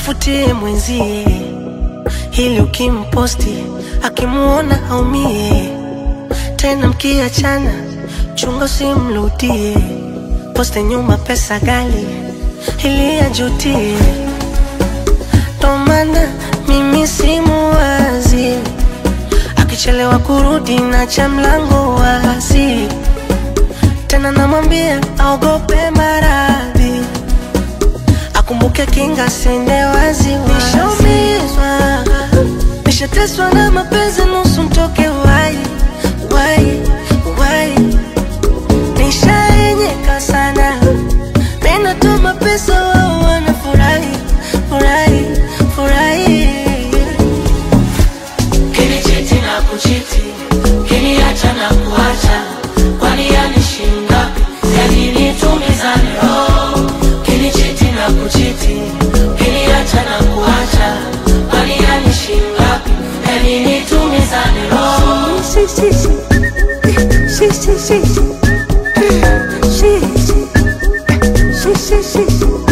mfutie mwenzie, hili ukimposti akimuona aumie. Tena mkiachana chunga usimrudie, poste nyuma pesa gali ili ajutie. Ndo maana mimi simuwazi, akichelewa kurudi nacha mlango wazi. Tena namwambia aogope maradhi, akumbuke kinga sende wazi. Nishaumizwa, nishateswa na mapenzi nusu mtoke wai wai wai. Nishaenyeka sana, mina tuma pesa wao wanafurahi furahi furahi. Kinichiti na kuchiti, kiniacha na kuacha, kwani yanishinda yani nitumizane roho. Kinichiti na kuchiti, kiniacha na kuacha, kwani yanishinda yani nitumizane roho. Si si si si si si si si si si si si.